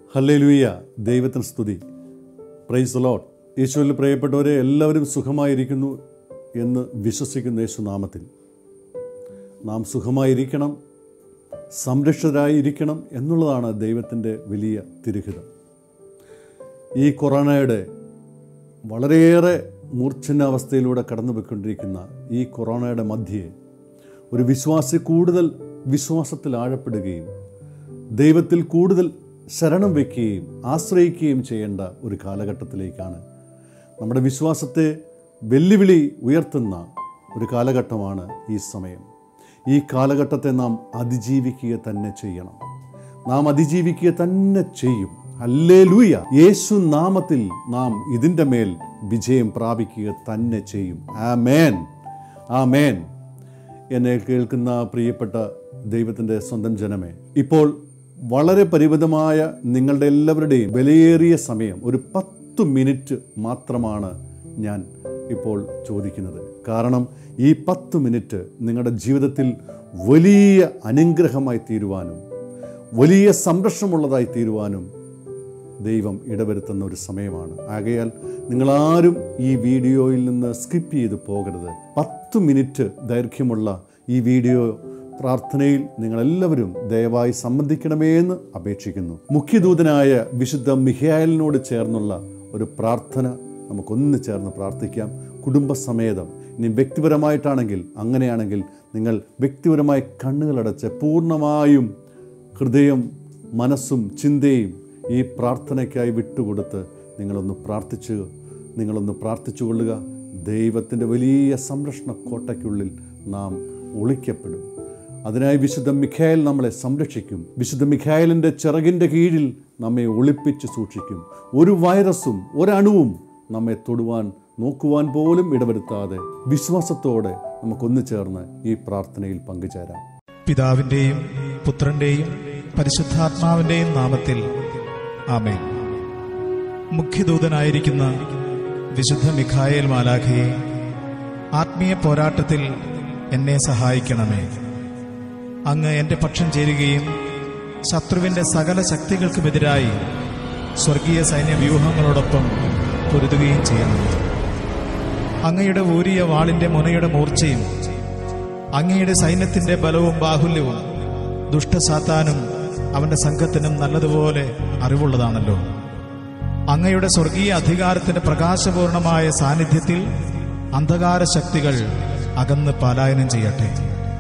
Hallelujah, ദൈവത്തിന് സ്തുതി. Praise the Lord. യേശുവിൽ പ്രിയപ്പെട്ടവരെ, എല്ലാവരും സുഖമായിരിക്കുന്നു എന്ന് വിശ്വസിക്കുന്ന യേശുനാമത്തിൽ നാം സുഖമായിരിക്കണം, സംരക്ഷിതരായിരിക്കണം എന്നുള്ളതാണ് ദൈവത്തിൻ്റെ വലിയ തിരുഹിതം. ഈ കൊറോണയുടെ വളരെയേറെ മൂർച്ഛനാവസ്ഥയിലൂടെ കടന്നുപോയിക്കൊണ്ടിരിക്കുന്ന ഈ കൊറോണയുടെ മധ്യേ ഒരു വിശ്വാസി കൂടുതൽ വിശ്വാസത്തിൽ ആഴപ്പെടുകയും ദൈവത്തിൽ കൂടുതൽ ശരണം വയ്ക്കുകയും ആശ്രയിക്കുകയും ചെയ്യേണ്ട ഒരു കാലഘട്ടത്തിലേക്കാണ്. നമ്മുടെ വിശ്വാസത്തെ വെല്ലുവിളി ഉയർത്തുന്ന ഒരു കാലഘട്ടമാണ് ഈ സമയം. ഈ കാലഘട്ടത്തെ നാം അതിജീവിക്കുക തന്നെ ചെയ്യണം. നാം അതിജീവിക്കുക തന്നെ ചെയ്യും. ഹല്ലേലൂയ. യേശു നാമത്തിൽ നാം ഇതിൻ്റെ മേൽ വിജയം പ്രാപിക്കുക തന്നെ ചെയ്യും. ആമേൻ, ആമേൻ. എന്നെ കേൾക്കുന്ന പ്രിയപ്പെട്ട ദൈവത്തിൻ്റെ സ്വന്തം ജനമേ, ഇപ്പോൾ വളരെ പരിമിതമായ നിങ്ങളുടെ എല്ലാവരുടെയും വിലയേറിയ സമയം, ഒരു 10 മിനിറ്റ് മാത്രമാണ് ഞാൻ ഇപ്പോൾ ചോദിക്കുന്നത്. കാരണം ഈ 10 മിനിറ്റ് നിങ്ങളുടെ ജീവിതത്തിൽ വലിയ അനുഗ്രഹമായി തീരുവാനും വലിയ സംരക്ഷണമുള്ളതായി തീരുവാനും ദൈവം ഇടവരുത്തുന്ന ഒരു സമയമാണ്. ആകയാൽ നിങ്ങളാരും ഈ വീഡിയോയിൽ നിന്ന് സ്കിപ്പ് ചെയ്ത് പോകരുത്. 10 മിനിറ്റ് ദൈർഘ്യമുള്ള ഈ വീഡിയോ പ്രാർത്ഥനയിൽ നിങ്ങളെല്ലാവരും ദയവായി സംബന്ധിക്കണമേ എന്ന് അപേക്ഷിക്കുന്നു. മുഖ്യദൂതനായ വിശുദ്ധ മിഖായേലിനോട് ചേർന്നുള്ള ഒരു പ്രാർത്ഥന നമുക്കൊന്ന് ചേർന്ന് പ്രാർത്ഥിക്കാം, കുടുംബസമേതം. ഇനി വ്യക്തിപരമായിട്ടാണെങ്കിൽ, അങ്ങനെയാണെങ്കിൽ നിങ്ങൾ വ്യക്തിപരമായി കണ്ണുകളടച്ച് പൂർണ്ണമായും ഹൃദയം, മനസ്സും ചിന്തയും ഈ പ്രാർത്ഥനയ്ക്കായി വിട്ടുകൊടുത്ത് നിങ്ങളൊന്ന് പ്രാർത്ഥിച്ചു കൊള്ളുക. ദൈവത്തിൻ്റെ വലിയ സംരക്ഷണ കോട്ടയ്ക്കുള്ളിൽ നാം ഒളിക്കപ്പെടും. അതിനായി വിശുദ്ധ മിഖായേൽ നമ്മളെ സംരക്ഷിക്കും. വിശുദ്ധ മിഖായേലിൻ്റെ ചിറകിൻ്റെ കീഴിൽ നമ്മെ ഒളിപ്പിച്ച് സൂക്ഷിക്കും. ഒരു വൈറസും ഒരണുവും നമ്മെ തൊടുവാൻ നോക്കുവാൻ പോലും ഇടവരുത്താതെ വിശ്വാസത്തോടെ നമുക്കൊന്നു ചേർന്ന് ഈ പ്രാർത്ഥനയിൽ പങ്കുചേരാം. പിതാവിൻ്റെയും പുത്രൻ്റെയും പരിശുദ്ധാത്മാവിൻ്റെയും നാമത്തിൽ ആമേൻ. മുഖ്യദൂതനായിരിക്കുന്ന വിശുദ്ധ മിഖായേൽ മാലാഖയെ, ആത്മീയ പോരാട്ടത്തിൽ എന്നെ സഹായിക്കണമേ. അങ്ങ് എൻ്റെ പക്ഷം ചേരുകയും ശത്രുവിൻ്റെ സകല ശക്തികൾക്കുമെതിരായി സ്വർഗീയ സൈന്യ വ്യൂഹങ്ങളോടൊപ്പം പൊരുതുകയും ചെയ്യണം. അങ്ങയുടെ ഊരിയ വാളിൻ്റെ മുനയുടെ മൂർച്ചയും അങ്ങയുടെ സൈന്യത്തിൻ്റെ ബലവും ബാഹുല്യവും ദുഷ്ടസാത്താനും അവൻ്റെ സംഘത്തിനും നല്ലതുപോലെ അറിവുള്ളതാണല്ലോ. അങ്ങയുടെ സ്വർഗീയ അധികാരത്തിൻ്റെ പ്രകാശപൂർണമായ സാന്നിധ്യത്തിൽ അന്ധകാര ശക്തികൾ അകന്ന് പലായനം ചെയ്യട്ടെ.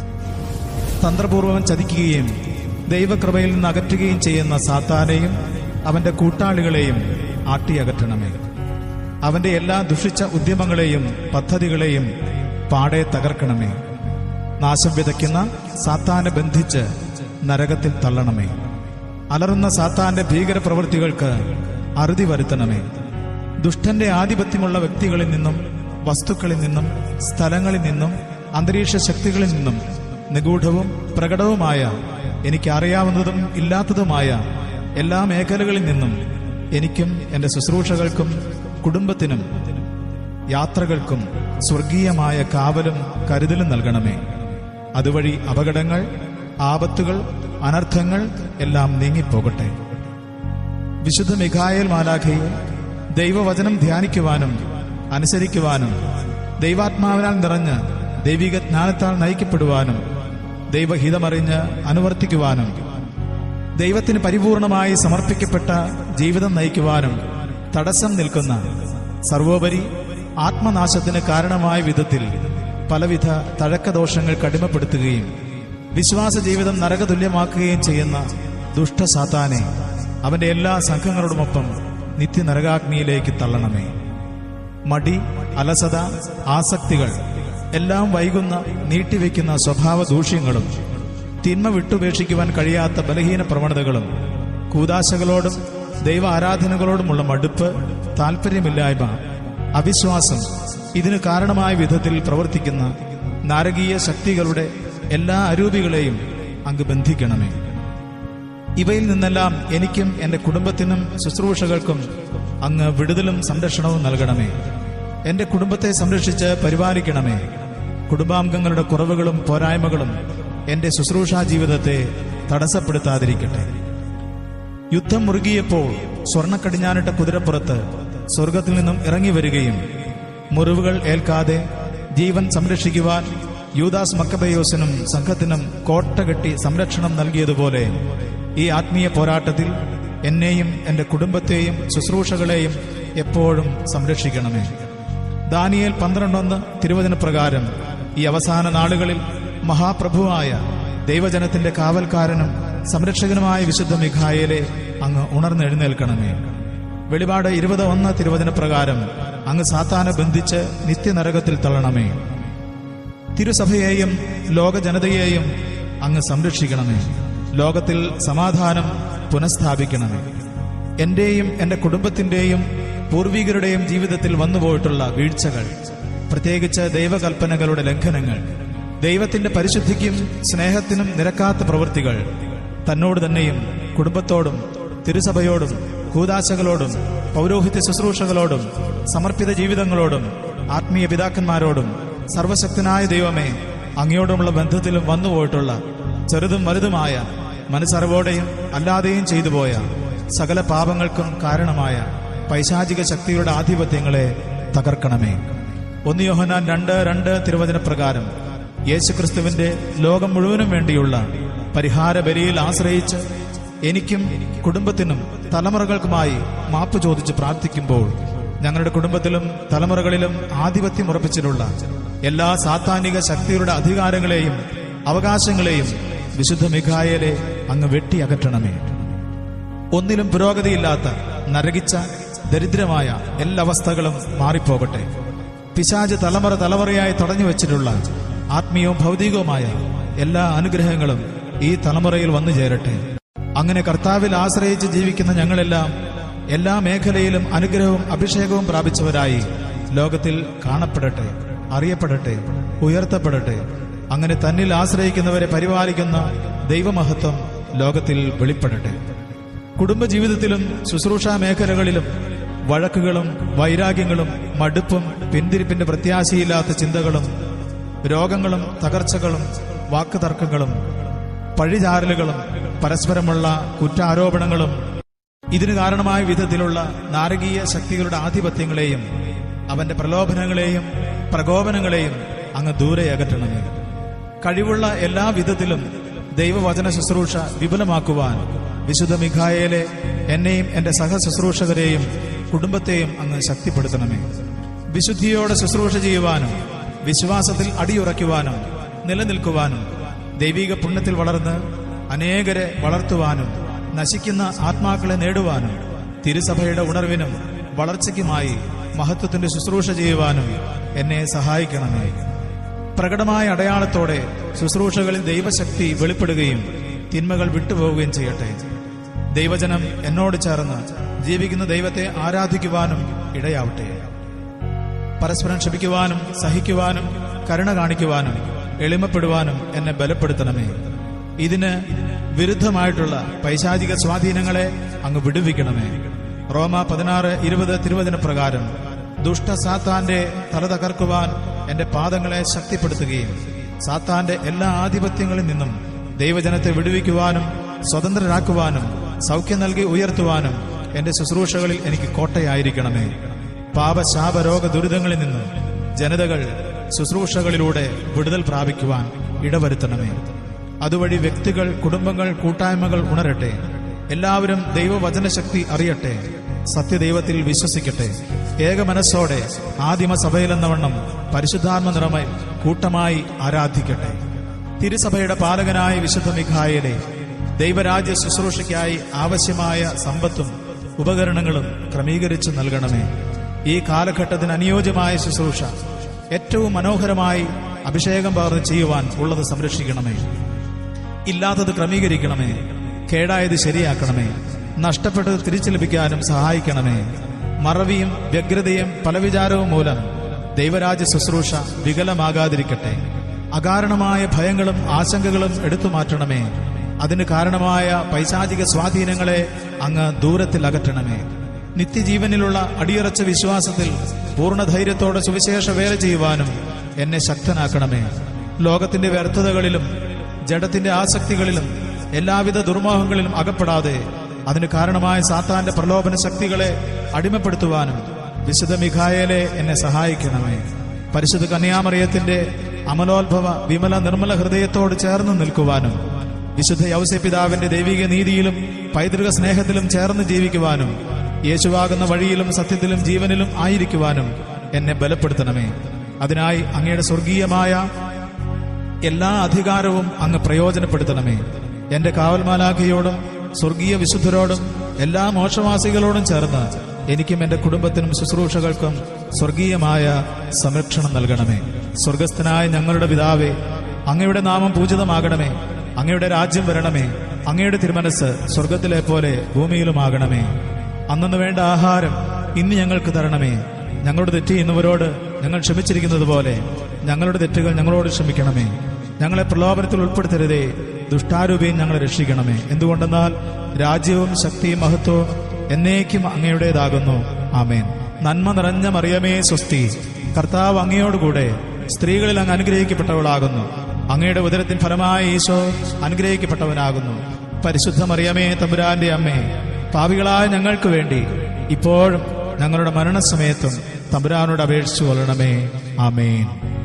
തന്ത്രപൂർവം ചതിക്കുകയും ദൈവകൃപയിൽ നിന്ന് അകറ്റുകയും ചെയ്യുന്ന സാത്താനെയും അവന്റെ കൂട്ടാളികളെയും ആട്ടിയകറ്റണമേ. അവന്റെ എല്ലാ ദുഷിച്ച ഉദ്യമങ്ങളെയും പദ്ധതികളെയും പാടെ തകർക്കണമേ. നാശം വിതയ്ക്കുന്ന സാത്താനെ ബന്ധിച്ച് നരകത്തിൽ തള്ളണമേ. അലറുന്ന സാത്താന്റെ ഭീകരപ്രവൃത്തികൾക്ക് അറുതി വരുത്തണമേ. ദുഷ്ടന്റെ ആധിപത്യമുള്ള വ്യക്തികളിൽ നിന്നും, വസ്തുക്കളിൽ നിന്നും, സ്ഥലങ്ങളിൽ നിന്നും, അന്തരീക്ഷ ശക്തികളിൽ നിന്നും, നിഗൂഢവും പ്രകടവുമായ, എനിക്ക് അറിയാവുന്നതും ഇല്ലാത്തതുമായ എല്ലാ മേഖലകളിൽ നിന്നും എനിക്കും എൻ്റെ ശുശ്രൂഷകൾക്കും കുടുംബത്തിനും യാത്രകൾക്കും സ്വർഗീയമായ കാവലും കരുതലും നൽകണമേ. അതുവഴി അപകടങ്ങൾ, ആപത്തുകൾ, അനർത്ഥങ്ങൾ എല്ലാം നീങ്ങിപ്പോകട്ടെ. വിശുദ്ധ മിഖായേൽ മാലാഖയെ ദൈവവചനം ധ്യാനിക്കുവാനും അനുസരിക്കുവാനും ദൈവാത്മാവിനാൽ നിറഞ്ഞ് ദൈവിക ജ്ഞാനത്താൽ നയിക്കപ്പെടുവാനും ദൈവഹിതമറിഞ്ഞ് അനുവർത്തിക്കുവാനും ദൈവത്തിന് പരിപൂർണമായി സമർപ്പിക്കപ്പെട്ട ജീവിതം നയിക്കുവാനും തടസ്സം നിൽക്കുന്ന, സർവോപരി ആത്മനാശത്തിന് കാരണമായ വിധത്തിൽ പലവിധ തഴക്കദോഷങ്ങൾ കടിമപ്പെടുത്തുകയും വിശ്വാസ ജീവിതം നരകതുല്യമാക്കുകയും ചെയ്യുന്ന ദുഷ്ടസാത്താനെ അവന്റെ എല്ലാ സംഘങ്ങളോടുമൊപ്പം നിത്യനരകാഗ്നിയിലേക്ക് തള്ളണമേ. മടി, അലസത, ആസക്തികൾ, എല്ലാം വൈകുന്ന, നീട്ടിവെക്കുന്ന സ്വഭാവ ദൂഷ്യങ്ങളും തിന്മ വിട്ടുപേക്ഷിക്കുവാൻ കഴിയാത്ത ബലഹീന പ്രവണതകളും കൂദാശകളോടും ദൈവ ആരാധനകളോടുമുള്ള മടുപ്പ്, താല്പര്യമില്ലായ്മ, അവിശ്വാസം, ഇതിന് കാരണമായ വിധത്തിൽ പ്രവർത്തിക്കുന്ന നാരകീയ ശക്തികളുടെ എല്ലാ അരൂപികളെയും അങ്ങ് ബന്ധിക്കണമേ. ഇവയിൽ നിന്നെല്ലാം എനിക്കും എൻ്റെ കുടുംബത്തിനും ശുശ്രൂഷകൾക്കും അങ്ങ് വിടുതലും സംരക്ഷണവും നൽകണമേ. എൻ്റെ കുടുംബത്തെ സംരക്ഷിച്ച് പരിപാലിക്കണമേ. കുടുംബാംഗങ്ങളുടെ കുറവുകളും പോരായ്മകളും എൻ്റെ ശുശ്രൂഷാ ജീവിതത്തെ തടസ്സപ്പെടുത്താതിരിക്കട്ടെ. യുദ്ധം മുറുകിയപ്പോൾ സ്വർണ്ണക്കടിഞ്ഞാനിട്ട കുതിരപ്പുറത്ത് സ്വർഗത്തിൽ നിന്നും ഇറങ്ങി വരികയും മുറിവുകൾ ഏൽക്കാതെ ജീവൻ സംരക്ഷിക്കുവാൻ യൂദാസ് മക്കബയോസിനും സംഘത്തിനും കോട്ട കെട്ടി സംരക്ഷണം നൽകിയതുപോലെ ഈ ആത്മീയ പോരാട്ടത്തിൽ എന്നെയും എന്റെ കുടുംബത്തെയും ശുശ്രൂഷകളെയും എപ്പോഴും സംരക്ഷിക്കണമേ. ദാനിയേൽ 12:1 തിരുവചനപ്രകാരം ഈ അവസാന നാളുകളിൽ മഹാപ്രഭുവായ ദൈവജനത്തിന്റെ കാവൽക്കാരനും സംരക്ഷകനുമായ വിശുദ്ധ മിഖായേലെ അങ്ങ് ഉണർന്നെഴുന്നേൽക്കണമേ. വെളിപാട് 20:1 തിരുവചനപ്രകാരം അങ്ങ് സാത്താനെ ബന്ധിച്ച് നിത്യനരകത്തിൽ തള്ളണമേ. തിരുസഭയെയും ലോക ജനതയെയും അങ്ങ് സംരക്ഷിക്കണമേ. ലോകത്തിൽ സമാധാനം പുനഃസ്ഥാപിക്കണമേ. എന്റെയും എന്റെ കുടുംബത്തിന്റെയും പൂർവികരുടെയും ജീവിതത്തിൽ വന്നുപോയിട്ടുള്ള വീഴ്ചകൾ, പ്രത്യേകിച്ച് ദൈവകൽപ്പനകളുടെ ലംഘനങ്ങൾ, ദൈവത്തിന്റെ പരിശുദ്ധിക്കും സ്നേഹത്തിനും നിരക്കാത്ത പ്രവൃത്തികൾ, തന്നോട് തന്നെയും കുടുംബത്തോടും തിരുസഭയോടും കൂദാശകളോടും പൗരോഹിത്യ ശുശ്രൂഷകളോടും സമർപ്പിത ജീവിതങ്ങളോടും ആത്മീയ പിതാക്കന്മാരോടും സർവശക്തനായ ദൈവമേ അങ്ങയോടുമുള്ള ബന്ധത്തിലും വന്നുപോയിട്ടുള്ള ചെറുതും വലുതുമായ മനസ്സറിവോടെയും അല്ലാതെയും ചെയ്തുപോയ സകല പാപങ്ങൾക്കും കാരണമായ പൈശാചിക ശക്തിയുടെ ആധിപത്യങ്ങളെ തകർക്കണമേ. 1 യോഹന്നാൻ 2:2 തിരുവചനപ്രകാരം യേശുക്രിസ്തുവിന്റെ ലോകം മുഴുവനും വേണ്ടിയുള്ള പരിഹാര ബലിയിൽ ആശ്രയിച്ച് എനിക്കും കുടുംബത്തിനും തലമുറകൾക്കുമായി മാപ്പ് ചോദിച്ച് പ്രാർത്ഥിക്കുമ്പോൾ ഞങ്ങളുടെ കുടുംബത്തിലും തലമുറകളിലും ആധിപത്യം ഉറപ്പിച്ചിട്ടുള്ള എല്ലാ സാത്താനിക ശക്തികളുടെ അധികാരങ്ങളെയും അവകാശങ്ങളെയും വിശുദ്ധ മിഖായേലെ അങ്ങ് വെട്ടിയകറ്റണമേ. ഒന്നിലും പുരോഗതിയില്ലാത്ത നരകിച്ച ദരിദ്രമായ എല്ലാ അവസ്ഥകളും മാറിപ്പോകട്ടെ. പിശാച് തലമുറയായി തടഞ്ഞു വെച്ചിട്ടുള്ള ആത്മീയവും ഭൗതികവുമായ എല്ലാ അനുഗ്രഹങ്ങളും ഈ തലമുറയിൽ വന്നു ചേരട്ടെ. അങ്ങനെ കർത്താവിൽ ആശ്രയിച്ച് ജീവിക്കുന്ന ഞങ്ങളെല്ലാം എല്ലാ മേഖലയിലും അനുഗ്രഹവും അഭിഷേകവും പ്രാപിച്ചവരായി ലോകത്തിൽ കാണപ്പെടട്ടെ, അറിയപ്പെടട്ടെ, ഉയർത്തപ്പെടട്ടെ. അങ്ങനെ തന്നിൽ ആശ്രയിക്കുന്നവരെ പരിപാലിക്കുന്ന ദൈവമഹത്വം ലോകത്തിൽ വെളിപ്പെടട്ടെ. കുടുംബജീവിതത്തിലും ശുശ്രൂഷാ മേഖലകളിലും വഴക്കുകളും വൈരാഗ്യങ്ങളും മടുപ്പും പിന്തിരിപ്പിന്റെ പ്രത്യാശയില്ലാത്ത ചിന്തകളും രോഗങ്ങളും തകർച്ചകളും വാക്കുതർക്കങ്ങളും പഴിചാരലുകളും പരസ്പരമുള്ള കുറ്റാരോപണങ്ങളും ഇതിന് കാരണമായ വിധത്തിലുള്ള നാരകീയ ശക്തികളുടെ ആധിപത്യങ്ങളെയും അവന്റെ പ്രലോഭനങ്ങളെയും പ്രകോപനങ്ങളെയും അങ്ങ് ദൂരെ അകറ്റണമേ. കഴിവുള്ള എല്ലാ വിധത്തിലും ദൈവവചന ശുശ്രൂഷ വിപുലമാക്കുവാൻ വിശുദ്ധ മിഖായേലെ എന്നെയും എന്റെ സഹശുശ്രൂഷകരെയും കുടുംബത്തെയും അങ്ങ് ശക്തിപ്പെടുത്തണമേ. വിശുദ്ധിയോടെ ശുശ്രൂഷ ചെയ്യുവാനും വിശ്വാസത്തിൽ അടിയുറയ്ക്കുവാനും നിലനിൽക്കുവാനും ദൈവിക പുണ്യത്തിൽ വളർന്ന് അനേകരെ വളർത്തുവാനും നശിക്കുന്ന ആത്മാക്കളെ നേടുവാനും തിരുസഭയുടെ ഉണർവിനും വളർച്ചയ്ക്കുമായി മഹത്വത്തിന്റെ ശുശ്രൂഷ ചെയ്യുവാനും എന്നെ സഹായിക്കണമേ. പ്രകടമായ അടയാളത്തോടെ ശുശ്രൂഷകളിൽ ദൈവശക്തി വെളിപ്പെടുകയും തിന്മകൾ വിട്ടുപോവുകയും ചെയ്യട്ടെ. ദൈവജനം എന്നോട് ചേർന്ന് ജീവിക്കുന്ന ദൈവത്തെ ആരാധിക്കുവാനും ഇടയാവട്ടെ. പരസ്പരം ക്ഷമിക്കുവാനും സഹിക്കുവാനും കരുണ കാണിക്കുവാനും എളിമപ്പെടുവാനും എന്നെ ബലപ്പെടുത്തണമേ. ഇതിന് വിരുദ്ധമായിട്ടുള്ള പൈശാചിക സ്വാധീനങ്ങളെ അങ്ങ് വിടുവിക്കണമേ. റോമ 16:20 തിരുവചനപ്രകാരം ദുഷ്ട സാത്താന്റെ തല തകർക്കുവാൻ എന്റെ പാദങ്ങളെ ശക്തിപ്പെടുത്തുകയും സാത്താന്റെ എല്ലാ ആധിപത്യങ്ങളിൽ നിന്നും ദൈവജനത്തെ വിടുവിക്കുവാനും സ്വതന്ത്രരാക്കുവാനും സൗഖ്യം നൽകി ഉയർത്തുവാനും എന്റെ ശുശ്രൂഷകളിൽ എനിക്ക് കോട്ടയായിരിക്കണമേ. പാപശാപ രോഗ ദുരിതങ്ങളിൽ നിന്നും ജനതകൾ ശുശ്രൂഷകളിലൂടെ വിടുതൽ പ്രാപിക്കുവാൻ ഇടവരുത്തണമേ. അതുവഴി വ്യക്തികൾ, കുടുംബങ്ങൾ, കൂട്ടായ്മകൾ ഉണരട്ടെ. എല്ലാവരും ദൈവവചനശക്തി അറിയട്ടെ, സത്യദൈവത്തിൽ വിശ്വസിക്കട്ടെ. ഏക മനസ്സോടെ ആദിമ സഭയിലെന്നവണ്ണം പരിശുദ്ധാത്മ നിറമയിൽ കൂട്ടമായി ആരാധിക്കട്ടെ. തിരുസഭയുടെ പാലകനായ വിശുദ്ധ മിഖായേലെ ദൈവരാജ്യ ശുശ്രൂഷയ്ക്കായി ആവശ്യമായ സമ്പത്തും ഉപകരണങ്ങളും ക്രമീകരിച്ചു നൽകണമേ. ഈ കാലഘട്ടത്തിന് അനുയോജ്യമായ ശുശ്രൂഷ ഏറ്റവും മനോഹരമായി അഭിഷേകം പകർന്ന് ചെയ്യുവാൻ ഉള്ളത് സംരക്ഷിക്കണമേ. ഇല്ലാത്തത് ക്രമീകരിക്കണമേ. കേടായത് ശരിയാക്കണമേ. നഷ്ടപ്പെട്ടത് തിരിച്ചു ലഭിക്കാനും സഹായിക്കണമേ. മറവിയും വ്യഗ്രതയും പലവിചാരവും മൂലം ദൈവരാജ്യ ശുശ്രൂഷ വികലമാകാതിരിക്കട്ടെ. അകാരണമായ ഭയങ്ങളും ആശങ്കകളും എടുത്തു മാറ്റണമേ. അതിന് കാരണമായ പൈശാചിക സ്വാധീനങ്ങളെ അങ്ങ് ദൂരത്തിൽ അകറ്റണമേ. നിത്യജീവനിലുള്ള അടിയുറച്ച വിശ്വാസത്തിൽ പൂർണ്ണധൈര്യത്തോടെ സുവിശേഷ വേല ചെയ്യുവാനും എന്നെ ശക്തനാക്കണമേ. ലോകത്തിന്റെ വ്യർത്ഥതകളിലും ജഡത്തിന്റെ ആസക്തികളിലും എല്ലാവിധ ദുർമോഹങ്ങളിലും അകപ്പെടാതെ അതിന് കാരണമായ സാത്താന്റെ പ്രലോഭന ശക്തികളെ അടിമപ്പെടുത്തുവാനും വിശുദ്ധ മിഖായേലെ എന്നെ സഹായിക്കണമേ. പരിശുദ്ധ കന്യാമറിയത്തിന്റെ അമലോത്ഭവ വിമല നിർമ്മല ഹൃദയത്തോട് ചേർന്ന് നിൽക്കുവാനും വിശുദ്ധ യൗസേപ്പിതാവിന്റെ ദൈവിക നീതിയിലും പൈതൃക സ്നേഹത്തിലും ചേർന്ന് ജീവിക്കുവാനും യേശുവാകുന്ന വഴിയിലും സത്യത്തിലും ജീവനിലും ആയിരിക്കുവാനും എന്നെ ബലപ്പെടുത്തണമേ. അതിനായി അങ്ങയുടെ സ്വർഗീയമായ എല്ലാ അധികാരവും അങ്ങ് പ്രയോജനപ്പെടുത്തണമേ. എന്റെ കാവൽമാലാഖയോടും സ്വർഗീയ വിശുദ്ധരോടും എല്ലാ മോക്ഷവാസികളോടും ചേർന്ന് എനിക്കും എന്റെ കുടുംബത്തിനും ശുശ്രൂഷകൾക്കും സ്വർഗീയമായ സംരക്ഷണം നൽകണമേ. സ്വർഗസ്ഥനായ ഞങ്ങളുടെ പിതാവേ, അങ്ങയുടെ നാമം പൂജിതമാകണമേ. അങ്ങയുടെ രാജ്യം വരണമേ. അങ്ങയുടെ തിരുമനസ് സ്വർഗത്തിലെ പോലെ ഭൂമിയിലുമാകണമേ. അന്നന്ന് വേണ്ട ആഹാരം ഇന്ന് ഞങ്ങൾക്ക് തരണമേ. ഞങ്ങളുടെ തെറ്റ് ചെയ്യുന്നവരോട് ഞങ്ങൾ ക്ഷമിച്ചിരിക്കുന്നത് പോലെ ഞങ്ങളുടെ തെറ്റുകൾ ഞങ്ങളോട് ക്ഷമിക്കണമേ. ഞങ്ങളെ പ്രലോഭനത്തിൽ ഉൾപ്പെടുത്തരുതേ, ദുഷ്ടാരൂപിയും ഞങ്ങളെ രക്ഷിക്കണമേ. എന്തുകൊണ്ടെന്നാൽ രാജ്യവും ശക്തിയും മഹത്വവും എന്നേക്കും അങ്ങയുടേതാകുന്നു. ആമേൻ. നന്മ നിറഞ്ഞ മറിയമേ സ്വസ്തി, കർത്താവ് അങ്ങയോടുകൂടെ സ്ത്രീകളിൽ അങ്ങ് അനുഗ്രഹിക്കപ്പെട്ടവളാകുന്നു. അങ്ങയുടെ ഉദരത്തിൻ ഫലമായ ഈശോ അനുഗ്രഹിക്കപ്പെട്ടവനാകുന്നു. പരിശുദ്ധ മറിയമേ തമ്പുരാന്റെ അമ്മേ, പാപികളായ ഞങ്ങൾക്ക് വേണ്ടി ഇപ്പോഴും ഞങ്ങളുടെ മരണസമയത്തും തമ്പുരാനോട് അപേക്ഷിച്ചു കൊള്ളണമേ. ആമേൻ.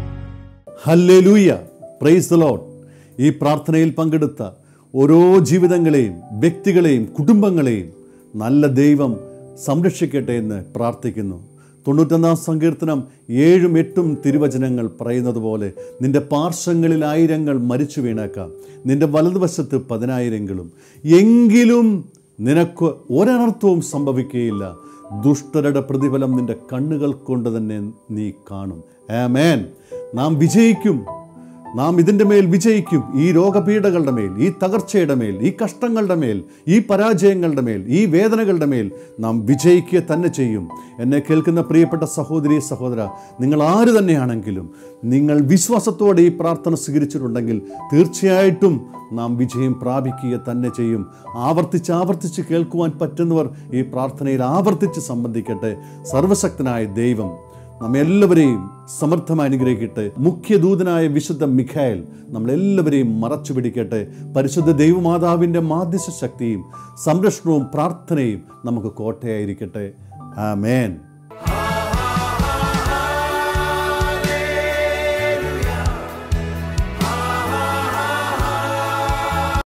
ഹല്ലേലൂയ, പ്രൈസ് ദി ലോർഡ്. ഈ പ്രാർത്ഥനയിൽ പങ്കെടുത്ത ഓരോ ജീവിതങ്ങളെയും വ്യക്തികളെയും കുടുംബങ്ങളെയും നല്ല ദൈവം സംരക്ഷിക്കട്ടെ എന്ന് പ്രാർത്ഥിക്കുന്നു. 91 സങ്കീർത്തനം 7ഉം 8ഉം തിരുവചനങ്ങൾ പറയുന്നത് പോലെ നിന്റെ പാർശ്വങ്ങളിൽ 1000 മരിച്ചു വീണേക്കാം, നിന്റെ വലതുവശത്ത് 10,000 എങ്കിലും നിനക്ക് ഒരനർത്ഥവും സംഭവിക്കുകയില്ല. ദുഷ്ടരുടെ പ്രതിഫലം നിന്റെ കണ്ണുകൾ കൊണ്ട് തന്നെ നീ കാണും. ആമേൻ. നാം വിജയിക്കും. നാം ഇതിൻ്റെ മേൽ വിജയിക്കും. ഈ രോഗപീഠകളുടെ മേൽ, ഈ തകർച്ചയുടെ മേൽ, ഈ കഷ്ടങ്ങളുടെ മേൽ, ഈ പരാജയങ്ങളുടെ മേൽ, ഈ വേദനകളുടെ മേൽ നാം വിജയിക്കുക തന്നെ ചെയ്യും. എന്നെ കേൾക്കുന്ന പ്രിയപ്പെട്ട സഹോദരി സഹോദര, നിങ്ങൾ ആര് തന്നെയാണെങ്കിലും നിങ്ങൾ വിശ്വാസത്തോടെ ഈ പ്രാർത്ഥന സ്വീകരിച്ചിട്ടുണ്ടെങ്കിൽ തീർച്ചയായിട്ടും നാം വിജയം പ്രാപിക്കുക തന്നെ ചെയ്യും. ആവർത്തിച്ച് കേൾക്കുവാൻ പറ്റുന്നവർ ഈ പ്രാർത്ഥനയിൽ ആവർത്തിച്ച് സംബന്ധിക്കട്ടെ. സർവശക്തനായ ദൈവം നമ്മെല്ലാവരെയും സമർത്ഥമായി അനുഗ്രഹിക്കട്ടെ. മുഖ്യദൂതനായ വിശുദ്ധ മിഖായേൽ നമ്മളെല്ലാവരെയും മറച്ചു പിടിക്കട്ടെ. പരിശുദ്ധ ദൈവമാതാവിൻ്റെ മാധ്യസ്ഥ ശക്തിയും സംരക്ഷണവും പ്രാർത്ഥനയും നമുക്ക് കോട്ടയായിരിക്കട്ടെ. ആമേൻ.